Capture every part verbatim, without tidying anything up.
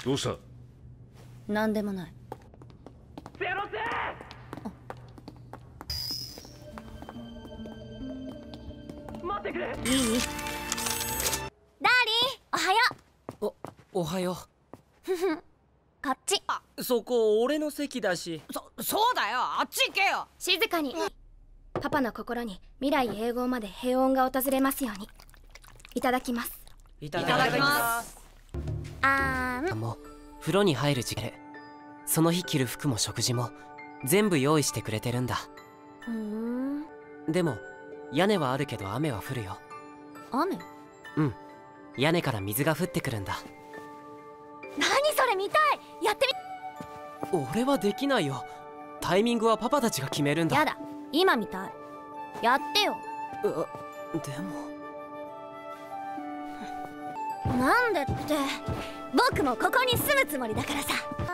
どうした？ なんでもない。 ゼロゼー待ってくれ。いい？ ダーリン、おはよう。お、おはよう。ふふ。こっち。 あ、そこ俺の席だし。 そ、そうだよ。あっち行けよ。 静かに。パパの心に未来永劫まで平穏が訪れますように。いただきます。 いただきます。 あーん。 もう風呂に入る時間で、その日着る服も食事も全部用意してくれてるんだ。 ふーん。 でも屋根はあるけど雨は降るよ。 雨？ うん、屋根から水が降ってくるんだ。 何それ見たい。やってみ。俺はできないよ。タイミングはパパたちが決めるんだ。 やだ、今見たい。やってよ。 うでもなんでって、僕もここに住むつもりだからさ。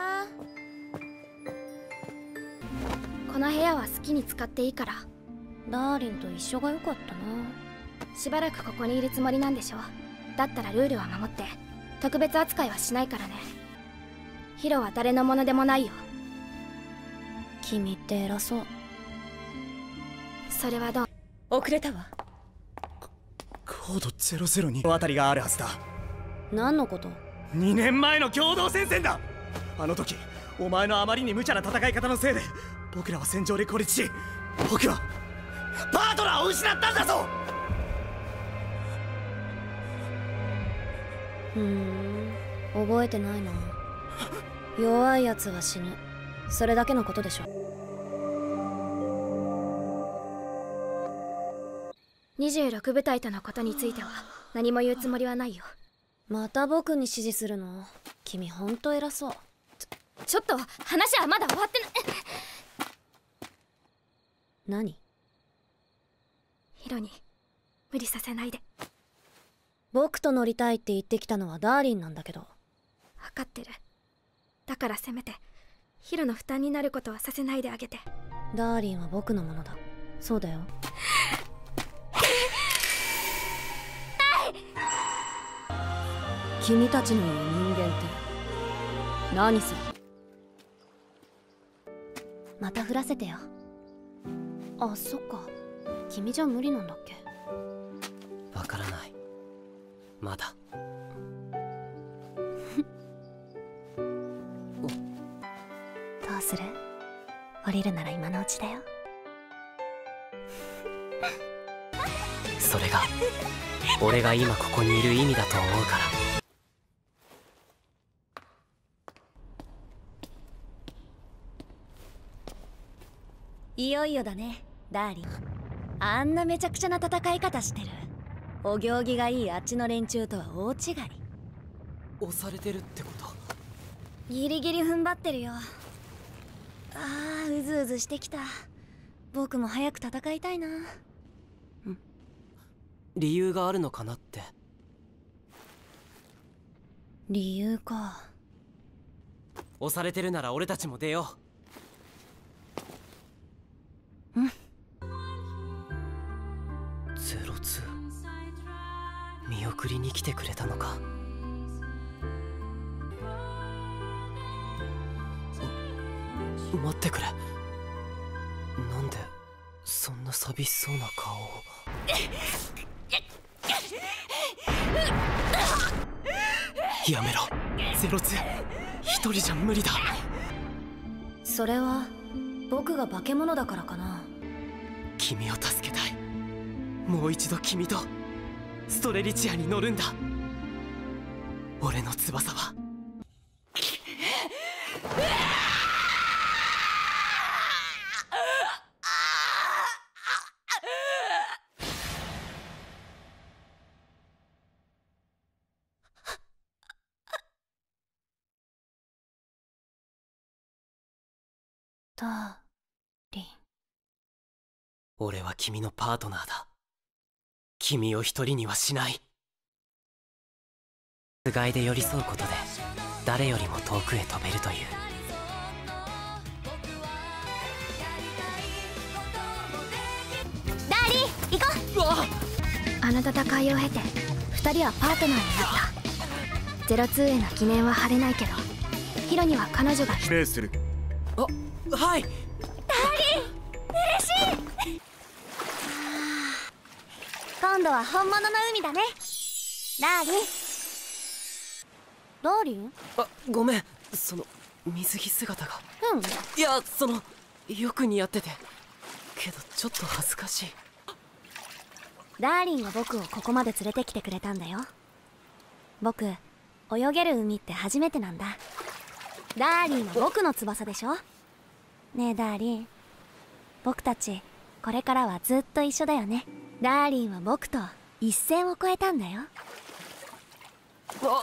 この部屋は好きに使っていいから。 ダーリンと一緒が良かったな。 しばらくここにいるつもりなんでしょ。だったらルールは守って特別扱いはしないからね。ヒロは誰のものでもないよ。 君って偉そう。 それはどう？ 遅れたわ。 コードゼロゼロにあたりがあるはずだ。 何のこと？ にねんまえの共同戦線だ。あの時お前のあまりに無茶な戦い方のせいで僕らは戦場で孤立し、僕はパートナーを失ったんだぞ。 ふーん、覚えてないな。弱いやつは死ぬ、それだけのことでしょ。 にじゅうろく部隊とのことについては何も言うつもりはないよ。 また僕に指示するの？君ほんと偉そう。 ちょ、ちょっと話はまだ終わってない。 何？ ヒロに無理させないで。 僕と乗りたいって言ってきたのはダーリンなんだけど。 分かってる。だからせめてヒロの負担になることはさせないであげて。 ダーリンは僕のものだ。そうだよ。君たちの言う人間って何さ。また降らせてよ。あ、そっか。君じゃ無理なんだっけ？ わからない。まだ。 どうする？降りるなら今のうちだよ。 それが俺が今ここにいる意味だと思うから。 いよいよだね、ダーリン。あんなめちゃくちゃな戦い方してる。お行儀がいいあっちの連中とは大違い。 押されてるってこと？ ギリギリ踏ん張ってるよ。ああ、うずうずしてきた。僕も早く戦いたいな。ん？ 理由があるのかなって。 理由か。 押されてるなら俺たちも出よう。 うん。 ゼロツー、見送りに来てくれたのか。待ってくれ。なんでそんな寂しそうな顔を。やめろ、ゼロツー、一人じゃ無理だ。 それは僕が化け物だからかな。 君を助けたい。もう一度君とストレリチアに乗るんだ。俺の翼はダーリン。 俺は君のパートナーだ。君を一人にはしない。つがいで寄り添うことで誰よりも遠くへ飛べるという。 ダーリン、行こう。 あの戦いを経て二人はパートナーになった。 ゼロツーへの疑念は晴れないけど、ヒロには彼女が指令する。 あ、はい。 今度は本物の海だね、ダーリン。ダーリン？ あ、ごめん、その水着姿が。 うん。 いや、そのよく似合ってて、けどちょっと恥ずかしい。 ダーリンが僕をここまで連れてきてくれたんだよ。僕、泳げる海って初めてなんだ。ダーリンは僕の翼でしょ。ねえダーリン、僕たちこれからはずっと一緒だよね。ダーリンは僕と一線を越えたんだよ。 あ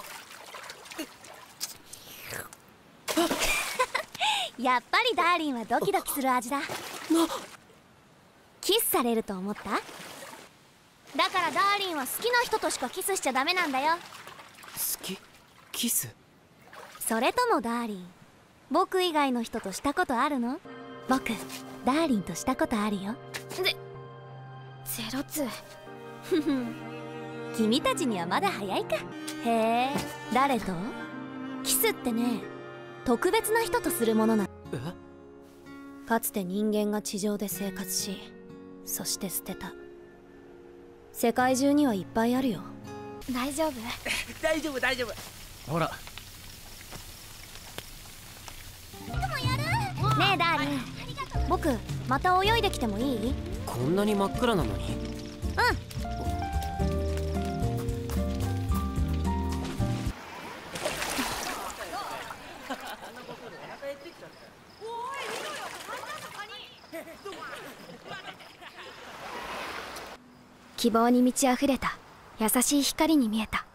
やっぱりダーリンはドキドキする味だ。キスされると思った？だからダーリンは好きな人としかキスしちゃダメなんだよ。 好き？キス？ それともダーリン、僕以外の人としたことあるの？僕、ダーリンとしたことあるよ。 でゼロツー。 ふふん、君たちにはまだ早いか。へえ、誰と？キスってね、特別な人とするものな。 え？ かつて人間が地上で生活し、そして捨てた。世界中にはいっぱいあるよ。 大丈夫？ 大丈夫大丈夫。 ほら、 ねえダーリン、僕また泳いできてもいい？ こんなに真っ暗なのに？ 希望に満ち溢れた優しい光に見えた。